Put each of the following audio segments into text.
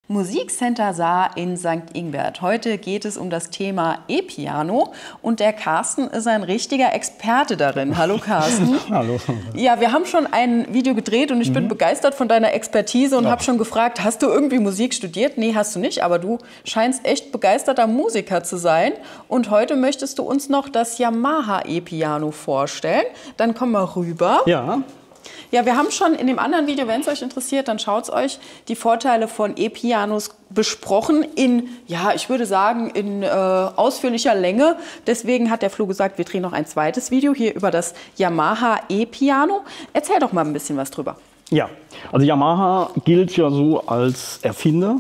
Musikcenter Saar in St. Ingbert. Heute geht es um das Thema E-Piano und der Carsten ist ein richtiger Experte darin. Hallo Carsten. Hallo. Ja, wir haben schon ein Video gedreht und ich bin begeistert von deiner Expertise und habe schon gefragt, hast du irgendwie Musik studiert? Nee, hast du nicht, aber du scheinst echt begeisterter Musiker zu sein. Und heute möchtest du uns noch das Yamaha E-Piano vorstellen. Dann komm mal rüber. Ja. Ja, wir haben schon in dem anderen Video, wenn es euch interessiert, dann schaut es euch, die Vorteile von E-Pianos besprochen in, ja, ich würde sagen, in ausführlicher Länge. Deswegen hat der Flo gesagt, wir drehen noch ein zweites Video hier über das Yamaha E-Piano. Erzähl doch mal ein bisschen was drüber. Ja, also Yamaha gilt ja so als Erfinder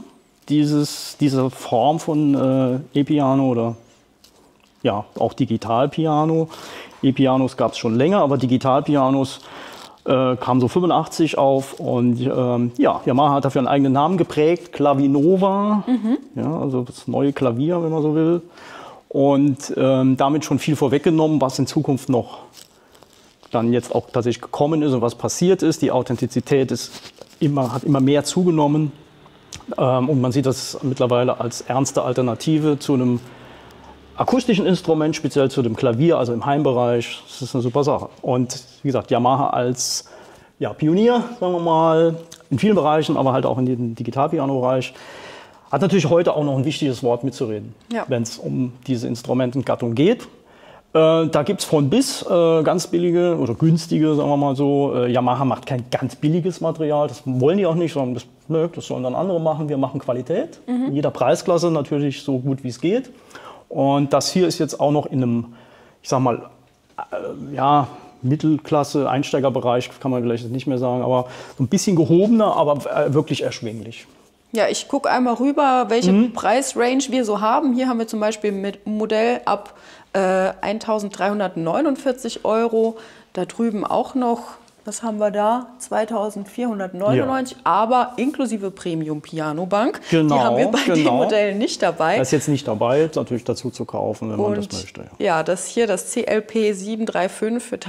dieser Form von E-Piano oder ja, auch Digitalpiano. E-Pianos gab es schon länger, aber Digitalpianos kam so 85 auf und ja, Yamaha hat dafür einen eigenen Namen geprägt, Clavinova, ja, also das neue Klavier, wenn man so will. Und damit schon viel vorweggenommen, was in Zukunft noch dann jetzt auch tatsächlich gekommen ist und was passiert ist. Die Authentizität hat immer mehr zugenommen und man sieht das mittlerweile als ernste Alternative zu einem akustischen Instrument, speziell zu dem Klavier, also im Heimbereich. Das ist eine super Sache. Und wie gesagt, Yamaha als Pionier, sagen wir mal, in vielen Bereichen, aber halt auch in dem Digitalpiano-Bereich, hat natürlich heute auch noch ein wichtiges Wort mitzureden, wenn es um diese Instrumentengattung geht. Da gibt es von bis ganz billige oder günstige, sagen wir mal so. Yamaha macht kein ganz billiges Material, das wollen die auch nicht, sondern das sollen dann andere machen. Wir machen Qualität, in jeder Preisklasse natürlich so gut wie es geht. Und das hier ist jetzt auch noch in einem, ich sag mal, ja, Mittelklasse, Einsteigerbereich, kann man vielleicht nicht mehr sagen, aber so ein bisschen gehobener, aber wirklich erschwinglich. Ja, ich gucke einmal rüber, welche Preisrange wir so haben. Hier haben wir zum Beispiel mit Modell ab 1.349 €. Da drüben auch noch, was haben wir da? 2.499, aber inklusive Premium-Piano-Bank. Genau, die haben wir bei dem Modell nicht dabei. Das ist jetzt nicht dabei, ist natürlich dazu zu kaufen, wenn man das möchte. Ja, das hier, das CLP 735 für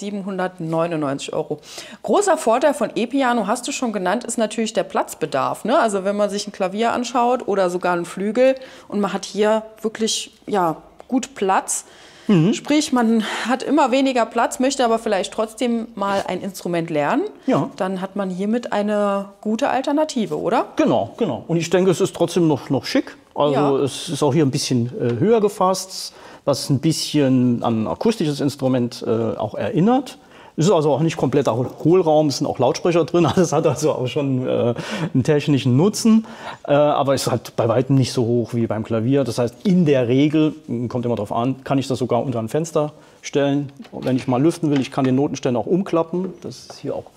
1.799 €. Großer Vorteil von E-Piano, hast du schon genannt, ist natürlich der Platzbedarf. Ne? Also wenn man sich ein Klavier anschaut oder sogar einen Flügel und man hat hier wirklich gut Platz. Sprich, man hat immer weniger Platz, möchte aber vielleicht trotzdem mal ein Instrument lernen. Ja. Dann hat man hiermit eine gute Alternative, oder? Genau, genau. Und ich denke, es ist trotzdem noch schick. Also es ist auch hier ein bisschen höher gefasst, was ein bisschen an ein akustisches Instrument auch erinnert. Es ist also auch nicht kompletter Hohlraum, es sind auch Lautsprecher drin, das hat also auch schon einen technischen Nutzen, aber es ist halt bei weitem nicht so hoch wie beim Klavier. Das heißt, in der Regel, kommt immer darauf an, kann ich das sogar unter ein Fenster stellen. Und wenn ich mal lüften will, ich kann den Notenständer auch umklappen, das ist hier auch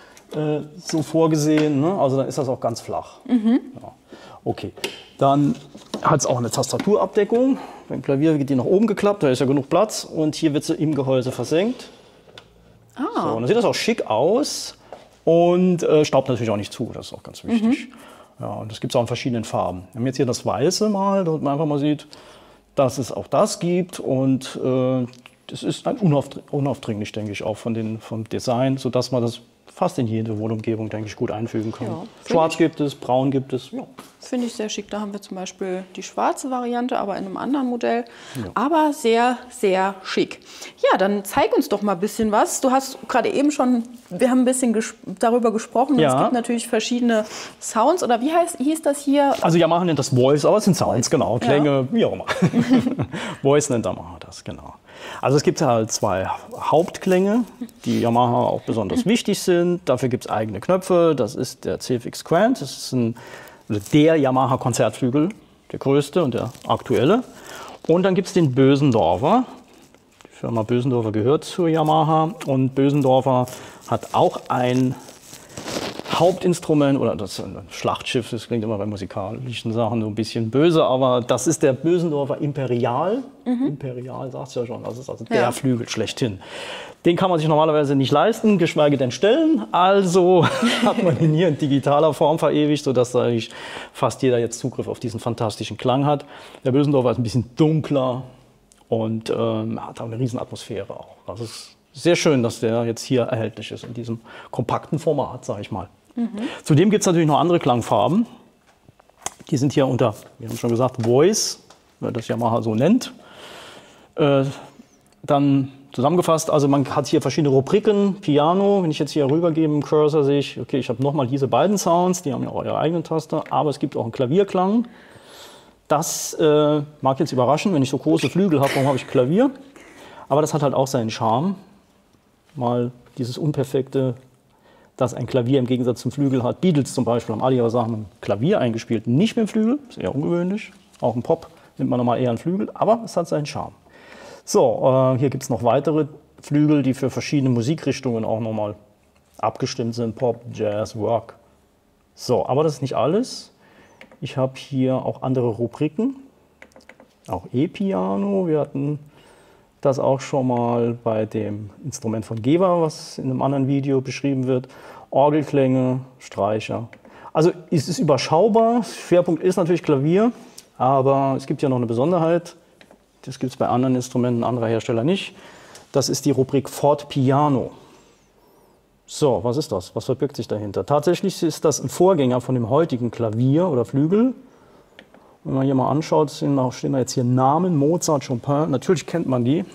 so vorgesehen, ne? Also dann ist das auch ganz flach. Ja. Okay, dann hat es auch eine Tastaturabdeckung. Beim Klavier geht die nach oben geklappt, da ist ja genug Platz und hier wird sie im Gehäuse versenkt. So, und dann sieht das auch schick aus und staubt natürlich auch nicht zu, das ist auch ganz wichtig. Ja, und das gibt es auch in verschiedenen Farben. Wir haben jetzt hier das Weiße mal, damit man einfach mal sieht, dass es auch das gibt und das ist unaufdringlich, denke ich, auch vom Design, sodass man das fast in jede Wohnumgebung, denke ich, gut einfügen kann. Ja, Schwarz gibt es, braun gibt es. Ja. Finde ich sehr schick. Da haben wir zum Beispiel die schwarze Variante, aber in einem anderen Modell. Ja. Aber sehr, sehr schick. Ja, dann zeig uns doch mal ein bisschen was. Du hast gerade eben schon, wir haben ein bisschen darüber gesprochen. Ja. Es gibt natürlich verschiedene Sounds. Oder wie hieß das hier? Also Yamaha nennt das Voice, aber es sind Sounds, genau. Klänge, wie auch immer. Voice nennt Yamaha das, genau. Also es gibt halt zwei Hauptklänge, die Yamaha auch besonders wichtig sind. Dafür gibt es eigene Knöpfe. Das ist der CFX Grand. Das ist der Yamaha-Konzertflügel, der größte und der aktuelle. Und dann gibt es den Bösendorfer. Die Firma Bösendorfer gehört zu Yamaha. Und Bösendorfer hat auch ein Hauptinstrument, oder das ist ein Schlachtschiff, das klingt immer bei musikalischen Sachen so ein bisschen böse, aber das ist der Bösendorfer Imperial. Imperial sagt es ja schon, das ist also der Flügel schlechthin. Den kann man sich normalerweise nicht leisten, geschweige denn stellen. Also hat man ihn hier in digitaler Form verewigt, sodass da eigentlich fast jeder jetzt Zugriff auf diesen fantastischen Klang hat. Der Bösendorfer ist ein bisschen dunkler und hat auch eine riesen Atmosphäre auch. Das ist sehr schön, dass der jetzt hier erhältlich ist in diesem kompakten Format, sage ich mal. Zudem gibt es natürlich noch andere Klangfarben. Die sind hier unter, wir haben schon gesagt, Voice, weil das Yamaha so nennt. Dann zusammengefasst, also man hat hier verschiedene Rubriken. Piano, wenn ich jetzt hier rübergebe im Cursor, sehe ich, okay, ich habe nochmal diese beiden Sounds, die haben ja auch ihre eigenen Taste, aber es gibt auch einen Klavierklang. Das mag jetzt überraschen, wenn ich so große Flügel habe, warum habe ich Klavier? Aber das hat halt auch seinen Charme. Mal dieses Unperfekte, das ein Klavier im Gegensatz zum Flügel hat. Beatles zum Beispiel haben alle ihre Sachen mit dem Klavier eingespielt, nicht mit dem Flügel, ist eher ungewöhnlich. Auch im Pop nimmt man nochmal eher einen Flügel, aber es hat seinen Charme. So, hier gibt es noch weitere Flügel, die für verschiedene Musikrichtungen auch nochmal abgestimmt sind. Pop, Jazz, Rock. So, aber das ist nicht alles. Ich habe hier auch andere Rubriken. Auch E-Piano. Wir hatten das auch schon mal bei dem Instrument von Geber, was in einem anderen Video beschrieben wird. Orgelklänge, Streicher. Also es ist überschaubar. Schwerpunkt ist natürlich Klavier, aber es gibt ja noch eine Besonderheit. Das gibt es bei anderen Instrumenten anderer Hersteller nicht. Das ist die Rubrik Fortepiano. So, was ist das? Was verbirgt sich dahinter? Tatsächlich ist das ein Vorgänger von dem heutigen Klavier oder Flügel. Wenn man hier mal anschaut, stehen da jetzt hier Namen, Mozart, Chopin. Natürlich kennt man die.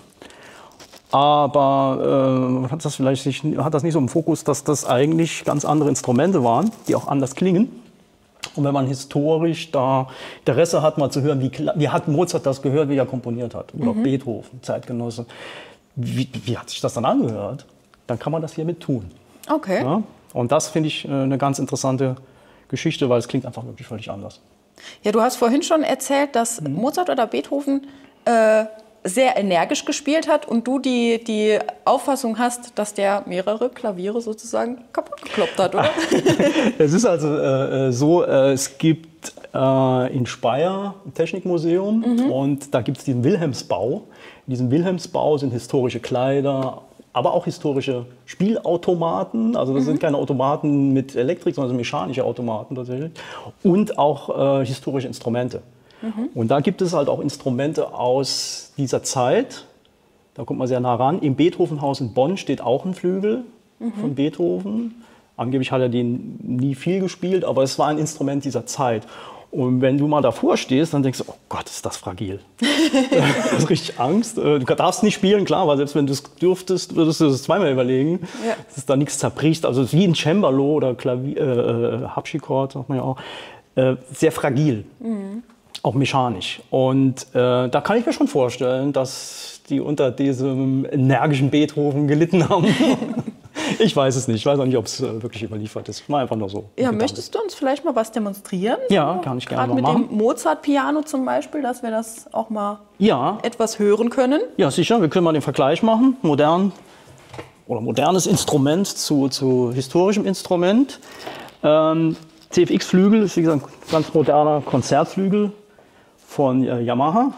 Aber hat das nicht so im Fokus, dass das eigentlich ganz andere Instrumente waren, die auch anders klingen. Und wenn man historisch da Interesse hat, mal zu hören, wie hat Mozart das gehört, wie er komponiert hat, oder Beethoven, Zeitgenosse, wie hat sich das dann angehört, dann kann man das hiermit tun. Okay. Ja? Und das finde ich eine ganz interessante Geschichte, weil es klingt einfach wirklich völlig anders. Ja, du hast vorhin schon erzählt, dass Mozart oder Beethoven sehr energisch gespielt hat und du die Auffassung hast, dass der mehrere Klaviere sozusagen kaputt gekloppt hat, oder? Es ist also so, es gibt in Speyer ein Technikmuseum und da gibt es diesen Wilhelmsbau. In diesem Wilhelmsbau sind historische Kleider, aber auch historische Spielautomaten. Also das sind keine Automaten mit Elektrik, sondern mechanische Automaten tatsächlich. Und auch historische Instrumente. Und da gibt es halt auch Instrumente aus dieser Zeit. Da kommt man sehr nah ran. Im Beethovenhaus in Bonn steht auch ein Flügel von Beethoven. Angeblich hat er den nie viel gespielt, aber es war ein Instrument dieser Zeit. Und wenn du mal davor stehst, dann denkst du, oh Gott, ist das fragil. Du hast richtig Angst. Du darfst nicht spielen, klar, weil selbst wenn du es dürftest, würdest du es zweimal überlegen, dass da nichts zerbricht. Also es ist wie ein Cembalo oder Harpsichord, sagt man ja auch, sehr fragil. Auch mechanisch. Und da kann ich mir schon vorstellen, dass die unter diesem energischen Beethoven gelitten haben. Ich weiß es nicht. Ich weiß auch nicht, ob es wirklich überliefert ist. Mal einfach nur so. Ja, möchtest du uns vielleicht mal was demonstrieren? Ja, kann ich gerne mal machen. Gerade mit dem Mozart-Piano zum Beispiel, dass wir das auch mal ja. etwas hören können. Ja, sicher. Wir können mal den Vergleich machen. Modernes Instrument zu historischem Instrument. CFX-Flügel ist, wie gesagt, ein ganz moderner Konzertflügel von Yamaha.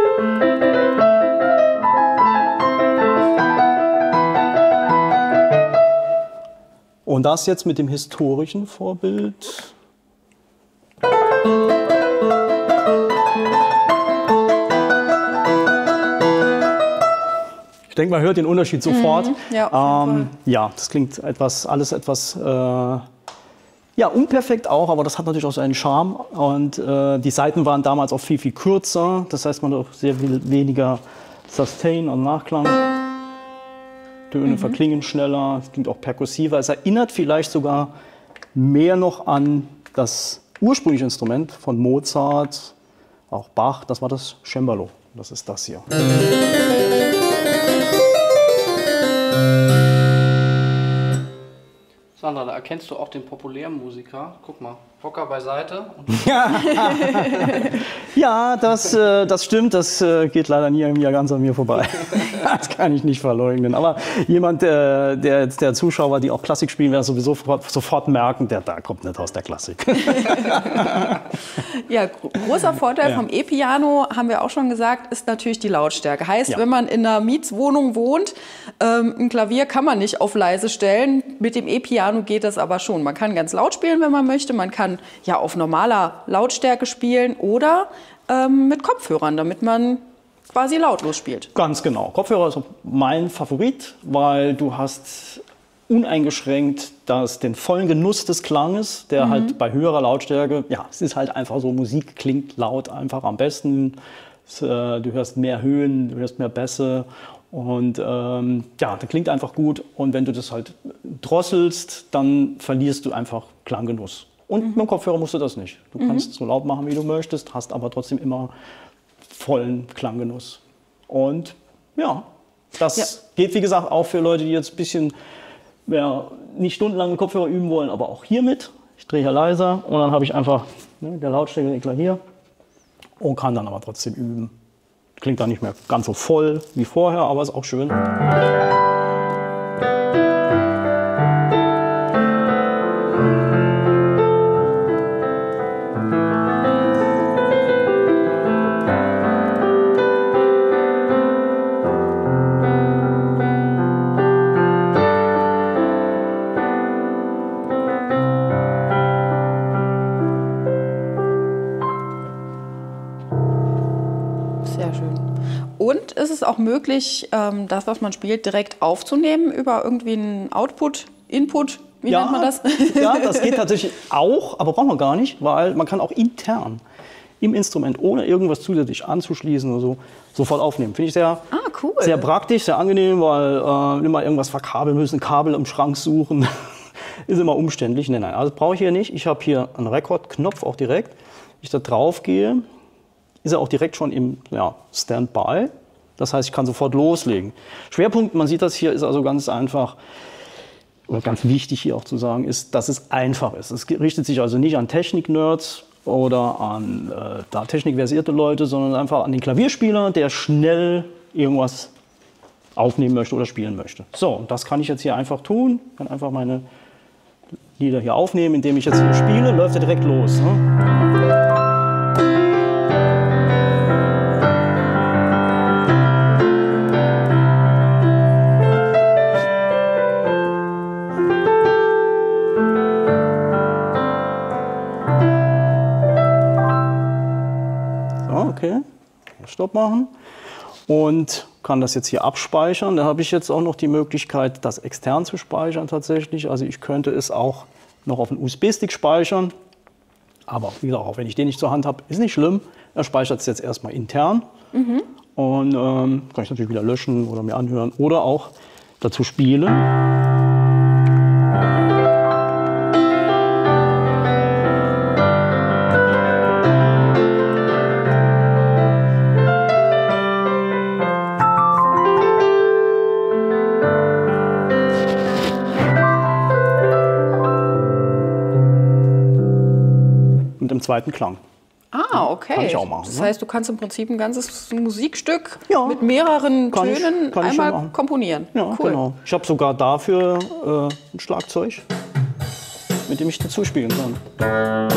Und das jetzt mit dem historischen Vorbild. Ich denke, man hört den Unterschied sofort. Ja, das klingt alles etwas unperfekt auch, aber das hat natürlich auch seinen Charme. Und die Saiten waren damals auch viel, viel kürzer. Das heißt, man hat auch sehr viel weniger Sustain und Nachklang. Töne verklingen schneller, es klingt auch perkussiver. Es erinnert vielleicht sogar mehr noch an das ursprüngliche Instrument von Mozart, auch Bach. Das war das Cembalo. Das ist das hier. Sandra, da erkennst du auch den populären Musiker. Guck mal, Hocker beiseite. Ja, das stimmt. Das geht leider nie ganz an mir vorbei. Das kann ich nicht verleugnen. Aber jemand, der Zuschauer, die auch Klassik spielen, werden sowieso sofort merken, da kommt nicht aus der Klassik. Ja, großer Vorteil vom E-Piano, haben wir auch schon gesagt, ist natürlich die Lautstärke. Heißt, wenn man in einer Mietswohnung wohnt, ein Klavier kann man nicht auf leise stellen. Mit dem E-Piano geht das aber schon. Man kann ganz laut spielen, wenn man möchte. Man kann ja auf normaler Lautstärke spielen oder mit Kopfhörern, damit man quasi lautlos spielt. Ganz genau. Kopfhörer ist mein Favorit, weil du hast uneingeschränkt den vollen Genuss des Klanges, der halt bei höherer Lautstärke, ja, es ist halt einfach so, Musik klingt laut einfach am besten. Du hörst mehr Höhen, du hörst mehr Bässe und ja, das klingt einfach gut. Und wenn du das halt drosselst, dann verlierst du einfach Klanggenuss. Und mit dem Kopfhörer musst du das nicht. Du kannst so laut machen, wie du möchtest, hast aber trotzdem immer vollen Klanggenuss. Und ja, das geht, wie gesagt, auch für Leute, die jetzt ein bisschen nicht stundenlang mit Kopfhörer üben wollen, aber auch hiermit. Ich drehe hier leiser und dann habe ich einfach der Lautstärkeregler hier und kann dann aber trotzdem üben. Klingt dann nicht mehr ganz so voll wie vorher, aber ist auch schön. Sehr schön. Und ist es auch möglich, das, was man spielt, direkt aufzunehmen über irgendwie einen Output, Input? Wie nennt man das? Ja, das geht tatsächlich auch, aber braucht man gar nicht, weil man kann auch intern im Instrument, ohne irgendwas zusätzlich anzuschließen oder so, sofort aufnehmen. Finde ich sehr, cool. Sehr praktisch, sehr angenehm, weil immer irgendwas verkabeln müssen, Kabel im Schrank suchen. Ist immer umständlich. Nein, also brauche ich hier nicht. Ich habe hier einen Rekordknopf auch direkt. Wenn ich da drauf gehe, ist er auch direkt schon im Standby. Das heißt, ich kann sofort loslegen. Schwerpunkt, man sieht das hier, ist also ganz einfach, oder ganz wichtig hier auch zu sagen, ist, dass es einfach ist. Es richtet sich also nicht an Technik-Nerds oder an technikversierte Leute, sondern einfach an den Klavierspieler, der schnell irgendwas aufnehmen möchte oder spielen möchte. So, und das kann ich jetzt hier einfach tun. Ich kann einfach meine Lieder hier aufnehmen, indem ich jetzt hier spiele, läuft er direkt los. Ne? Okay, Stopp machen und kann das jetzt hier abspeichern. Da habe ich jetzt auch noch die Möglichkeit, das extern zu speichern tatsächlich. Also ich könnte es auch noch auf einen USB-Stick speichern. Aber wie gesagt, auch wenn ich den nicht zur Hand habe, ist nicht schlimm. Er speichert es jetzt erstmal intern. Und kann ich natürlich wieder löschen oder mir anhören oder auch dazu spielen. Im zweiten Klang. Okay. Kann ich auch machen. Das heißt, du kannst im Prinzip ein ganzes Musikstück Ja. mit mehreren Tönen kann ich einmal komponieren. Ja, Cool. genau. Ich habe sogar dafür ein Schlagzeug, mit dem ich dazu spielen kann.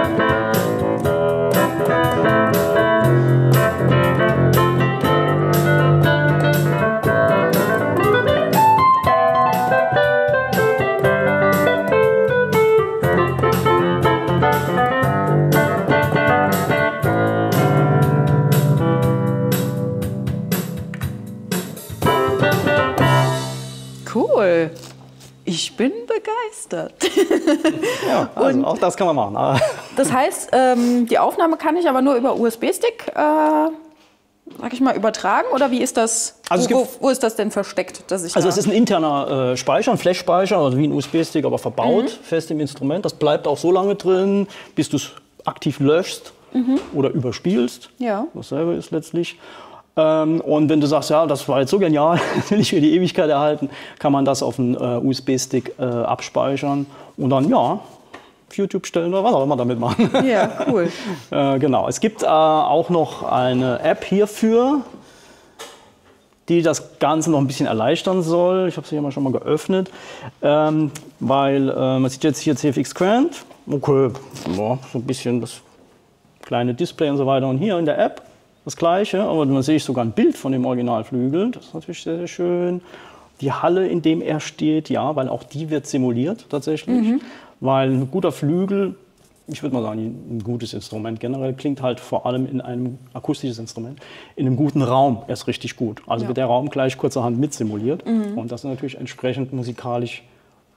Cool. Ich bin begeistert. Ja, also auch das kann man machen. Das heißt, die Aufnahme kann ich aber nur über USB-Stick, sag ich mal, übertragen? Oder wie ist das? Also wo ist das denn versteckt? Dass ich Also es ist ein interner Speicher, ein Flash-Speicher, also wie ein USB-Stick, aber verbaut, fest im Instrument. Das bleibt auch so lange drin, bis du es aktiv löschst oder überspielst. Ja. Dasselbe ist letztlich. Und wenn du sagst, ja, das war jetzt so genial, das will ich für die Ewigkeit erhalten, kann man das auf einen USB-Stick abspeichern und dann, ja, auf YouTube stellen oder was auch immer damit machen. Ja, cool. Genau. Es gibt auch noch eine App hierfür, die das Ganze noch ein bisschen erleichtern soll. Ich habe sie hier schon mal geöffnet, weil man sieht jetzt hier CFX Grand. Okay, ja, so ein bisschen das kleine Display und so weiter. Und hier in der App das Gleiche, aber man sehe ich sogar ein Bild von dem Originalflügel. Das ist natürlich sehr, sehr schön. Die Halle, in dem er steht, ja, weil auch die wird simuliert tatsächlich. Weil ein guter Flügel, ich würde mal sagen, ein gutes Instrument generell, klingt halt vor allem in einem akustisches Instrument, in einem guten Raum erst richtig gut. Also wird der Raum gleich kurzerhand mit simuliert und das ist natürlich entsprechend musikalisch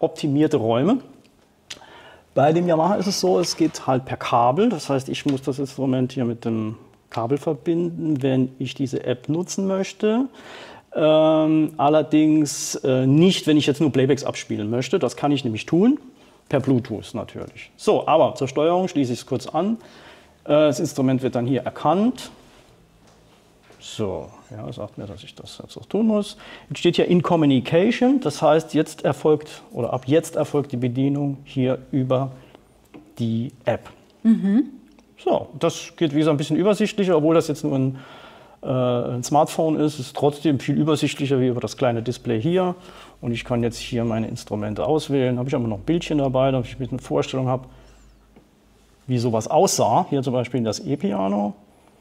optimierte Räume. Bei dem Yamaha ist es so, es geht halt per Kabel. Das heißt, ich muss das Instrument hier mit dem Kabel verbinden, wenn ich diese App nutzen möchte. Allerdings nicht, wenn ich jetzt nur Playbacks abspielen möchte. Das kann ich nämlich tun, per Bluetooth natürlich. So, aber zur Steuerung schließe ich es kurz an. Das Instrument wird dann hier erkannt. So, ja, sagt mir, dass ich das jetzt auch tun muss. Jetzt steht hier in Communication, das heißt, jetzt erfolgt oder ab jetzt erfolgt die Bedienung hier über die App. So, das geht wie gesagt ein bisschen übersichtlicher, obwohl das jetzt nur ein Smartphone ist, ist trotzdem viel übersichtlicher wie über das kleine Display hier. Und ich kann jetzt hier meine Instrumente auswählen. Habe ich aber noch ein Bildchen dabei, damit ich ein bisschen eine Vorstellung habe, wie sowas aussah. Hier zum Beispiel das E-Piano.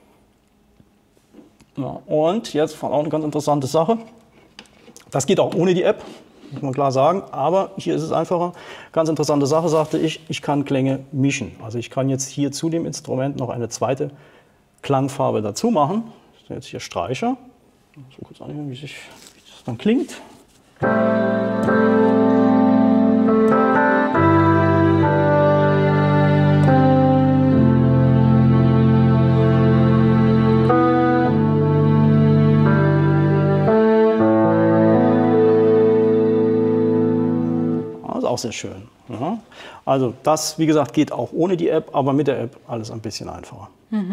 Ja, und jetzt auch eine ganz interessante Sache. Das geht auch ohne die App, muss man klar sagen. Aber hier ist es einfacher. Ganz interessante Sache, sagte ich, ich kann Klänge mischen. Also ich kann jetzt hier zu dem Instrument noch eine zweite Klangfarbe dazu machen. Das sind jetzt hier Streicher. So kurz anhören, wie das dann klingt. Auch sehr schön. Ja. Also das, wie gesagt, geht auch ohne die App, aber mit der App alles ein bisschen einfacher.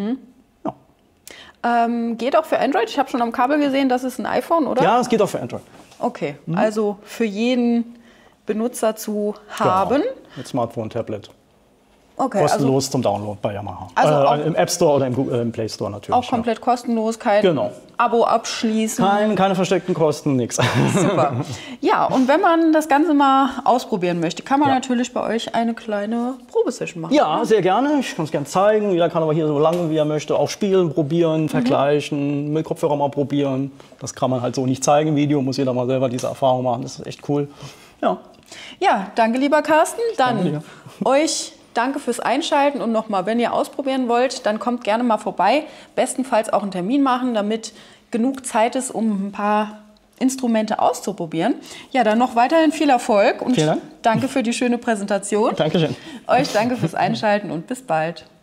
Ja. Geht auch für Android? Ich habe schon am Kabel gesehen, das ist ein iPhone, oder? Ja, es geht auch für Android. Okay, also für jeden Benutzer zu haben. Genau. Mit Smartphone, Tablet. Okay, kostenlos zum Download bei Yamaha. Also im App Store oder im Play Store natürlich. Auch komplett kostenlos, kein Abo abschließen. Keine versteckten Kosten, nichts. Super. Ja, und wenn man das Ganze mal ausprobieren möchte, kann man natürlich bei euch eine kleine Probesession machen. Ja, sehr gerne. Ich kann es gerne zeigen. Jeder kann aber hier so lange, wie er möchte, auch spielen, probieren, vergleichen, mit Kopfhörer mal probieren. Das kann man halt so nicht zeigen im Video, muss jeder mal selber diese Erfahrung machen. Das ist echt cool. Ja, danke lieber Carsten. Dann euch danke fürs Einschalten und nochmal, wenn ihr ausprobieren wollt, dann kommt gerne mal vorbei. Bestenfalls auch einen Termin machen, damit genug Zeit ist, um ein paar Instrumente auszuprobieren. Ja, dann noch weiterhin viel Erfolg und vielen Dank. Danke für die schöne Präsentation. Dankeschön. Euch danke fürs Einschalten und bis bald.